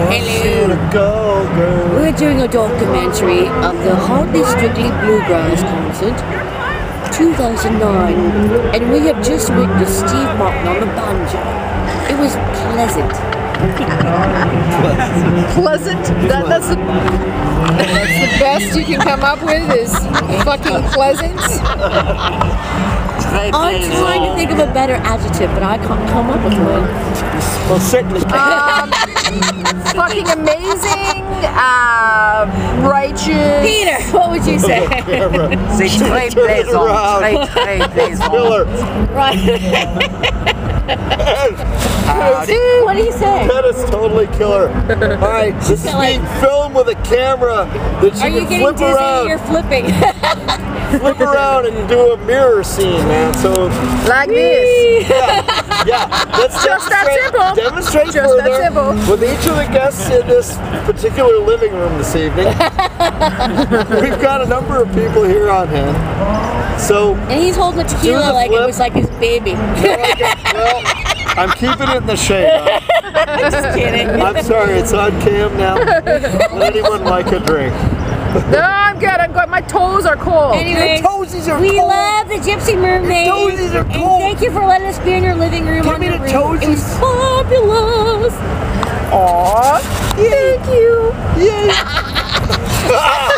Hello. We're doing a documentary of the Hardly Strictly Bluegrass concert 2009, and we have just witnessed Steve Martin on the banjo. It was pleasant. Pleasant? That's the best you can come up with is fucking pleasant? I'm trying to think of a better adjective, but I can't come up with one. Well, certainly. Fucking amazing, righteous. Peter, what would you say? C'est très plaisant. Très plaisant. Killer. Right. What do you say? That is totally killer. All right, this is being filmed with a camera that Are you you can getting flip dizzy? around. You're flipping. Flip around and do a mirror scene, man. So Like this. yeah, let's Just that simple. Demonstrate Just further that simple. with each of the guests in this particular living room this evening. We've got a number of people here on hand. So And he's holding the tequila like it was like his baby. well, I'm keeping it in the shade. Just kidding. I'm sorry, it's on cam now. Would anyone like a drink? No, I'm good. I'm good. My toes are cold. Anyway, Your toesies are we cold. love the Gypsy Mermaid. Your toesies are And cold. thank you for letting us be in your living room Give on me the the roof. toesies. It was fabulous. Aw, thank you. Yay!